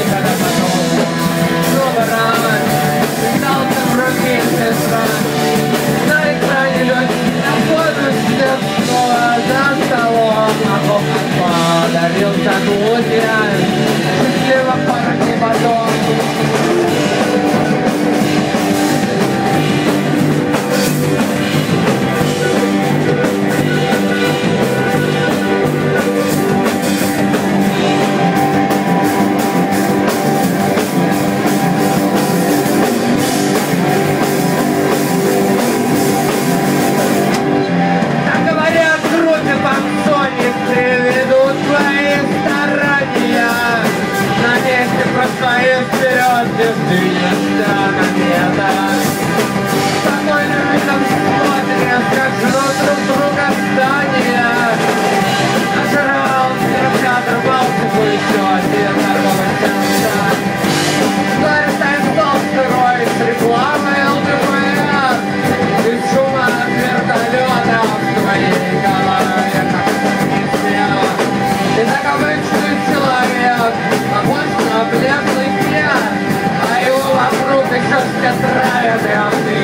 когда потом снова рано остался в руке сестра. На экране легкий, на фото свет снова за столом. А Бог подарил события, счастливо парни потом. Простоит вперед, без движется комета. Спокойным видом смотрят, как жрут друг друга здания. Нажрал кинотеатр, Балтику, еще один торговый центр. Вскоре стоит стол сырой с рекламой ЛДПР. Из шума от вертолета в твоей голове, как миссия. Ты так обычный человек, похож на бледный пьян, а его вокруг еще все травят, и он